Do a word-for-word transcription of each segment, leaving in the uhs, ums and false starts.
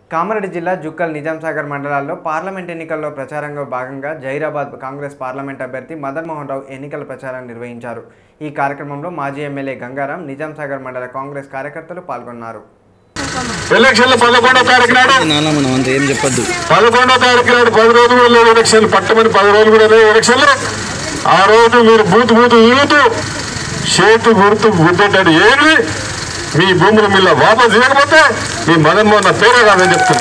కామారెడ్డి జిల్లా జుక్కల్ నిజాంసాగర్ మండలాల్లో పార్లమెంట్ ఎన్నికల్లో ప్రచారంలో భాగంగా జైరాబాద్ కాంగ్రెస్ పార్లమెంట్ అభ్యర్థి మదన్ మోహన్ రావు ఎన్నికల ప్రచారాన్ని నిర్వహించారు। ఈ కార్యక్రమంలో మాజీ ఎమ్మెల్యే గంగారాం, నిజాంసాగర్ మండల కాంగ్రెస్ కార్యకర్తలు పాల్గొన్నారు। ఎలక్షన్ల పదకొండో తారీఖు నాడు ఏం చెప్పొద్దు పదకొండో తారీఖు నాడు పది రోజులు కూడా లేవు ఎలక్షన్లు, పట్టమని పది రోజులు కూడా లేవు ఎలక్షన్లు। ఆ రోజు మీరు బూతు బూతు ఊతూ చేతు గుర్తు గుద్దేటాడు ఏమి మీ భూముల మిల్ల వాపసు చేయకపోతే మీ మదన్ మోహన్ పేరే కాదని చెప్తుంది।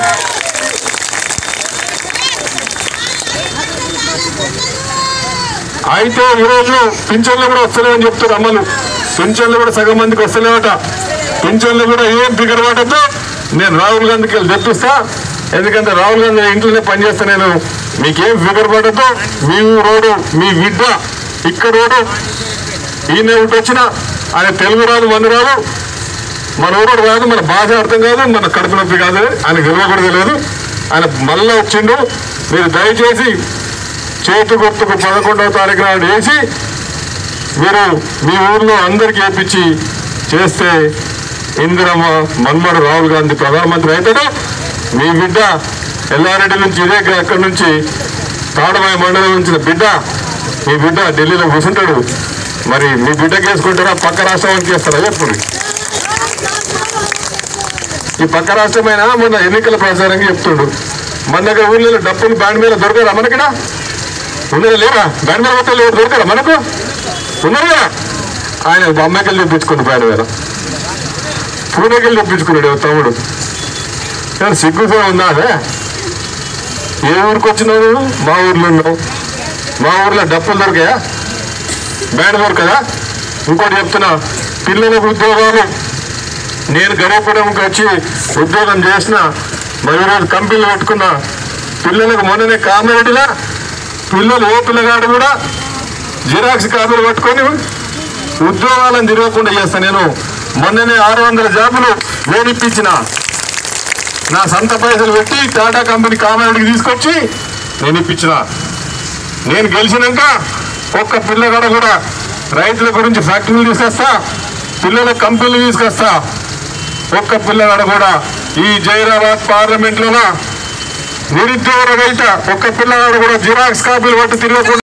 అయితే ఈరోజు పింఛన్లు కూడా వస్తలేవని చెప్తారు అమ్మలు, పింఛన్లు కూడా సగం మందికి వస్తలేవట। పింఛన్లు కూడా ఏం ఫిగర్ పడద్దు, నేను రాహుల్ గాంధీకి వెళ్ళి తెప్పిస్తా, ఎందుకంటే రాహుల్ గాంధీ ఇంట్లోనే పనిచేస్తా, నేను మీకేం ఫిగర్ పడద్దు, మీ ఊరోడు మీ బిడ్డ ఇక్కడోడు ఈయన ఒకటి వచ్చిన ఆయన తెలుగు రాదు మన రాదు మన ఊరోడు కాదు, మన భాష అర్థం కాదు, మన కడుపు నొప్పి కాదు, ఆయన గెలవ కూడా తెలియదు, ఆయన మళ్ళా వచ్చిండు। మీరు దయచేసి చేతు గుర్తుకు పదకొండవ తారీఖు నాడు వేసి మీరు మీ ఊర్లో అందరికీ వేపించి చేస్తే ఇందిరమ్మ మన్మడు రాహుల్ గాంధీ ప్రధానమంత్రి అవుతాడు। మీ బిడ్డ ఎల్లారెడ్డి నుంచి ఇదే అక్కడి నుంచి తాడమాయ మండలం నుంచి బిడ్డ మీ బిడ్డ ఢిల్లీలో కూర్చుంటాడు। మరి మీ బిడ్డకి వేసుకుంటారా పక్క రాష్ట్రానికి వేస్తారా చెప్పండి? ఈ పక్క రాష్ట్రమైన మొన్న ఎన్నికల ప్రచారంగా చెప్తుండు, మన దగ్గర ఊళ్ళో డబ్బులు బ్యాండ్ మీద దొరకరా మనకిడ ఉన్నదా లేరా? బ్యాండ్ మీద మొత్తం లేరు దొరకరా మనకు ఉన్నారు కదా, ఆయన అమ్మాయికెళ్ళి తెప్పించుకుంది బ్యాండ్ మీద, పూణేకెళ్ళి తెప్పించుకున్నాడు తమ్ముడు। సిగ్గు కూడా ఉందా అదే? ఏ ఊరికి వచ్చినావు? మా ఊర్లో ఉన్నావు, మా ఊర్లో డబ్బులు దొరికాయా? బ్యాండ్ దొరకదా? ఇంకోటి చెప్తున్నా, పిల్లలకు ఉద్యోగాలు నేను గరీపురంకి వచ్చి ఉద్యోగం చేసిన, మరి రోజు కంపెనీలు పెట్టుకున్నా పిల్లలకు మొన్ననే కామారెడ్డిలా పిల్లలు ఏ పిల్లగాడు కూడా జిరాక్స్ కాపీలు పట్టుకొని ఉద్యోగాలను తిరగకుండా చేస్తా। నేను మొన్ననే ఆరు వందల జాబులు వేడిప్పించిన, నా సొంత పైసలు పెట్టి టాటా కంపెనీ కామారెడ్డికి తీసుకొచ్చి నేను ఇప్పించిన। నేను గెలిచినాక ఒక్క పిల్లగాడ కూడా రైతుల గురించి ఫ్యాక్టరీలు తీసుకొస్తా, పిల్లల కంపెనీలు తీసుకొస్తా, ఒక్క పిల్లగాడ కూడా ఈ జైరాబాద్ పార్లమెంట్లోన నిరుద్యోగ రైత ఒక్క పిల్లగాడు కూడా జిరాక్స్ కాపీలు పట్టి తిరగకుండా